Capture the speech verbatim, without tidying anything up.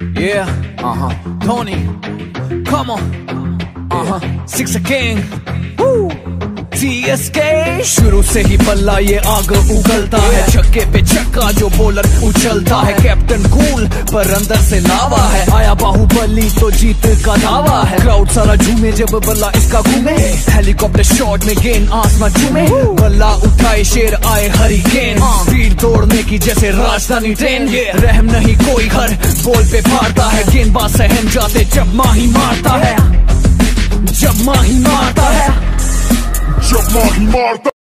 Yeah, uh-huh. Tony, come on. Uh-huh. Six again. Woo. T S K शुरू से ही बल्ला ये आग उगलता है, छक्के पे छक्का जो बॉलर उछलता है। कैप्टन कूल पर अंदर से लावा है, आया बाहुबली तो जीत का दावा है। क्राउड सारा झूमे जब बल्ला इसका घूमे, हेलीकॉप्टर शॉट में गेंद आसमां झूमे। बल्ला उठाए शेर आए हरिकेन, स्पीड दौड़ने की जैसे राजधानी ट्रेन। रहम नहीं कोई घर बॉल पे फाड़ता है, गेंदबाज सहम जाते जब माही मारता है, जब माही मारता है, जब माही मारता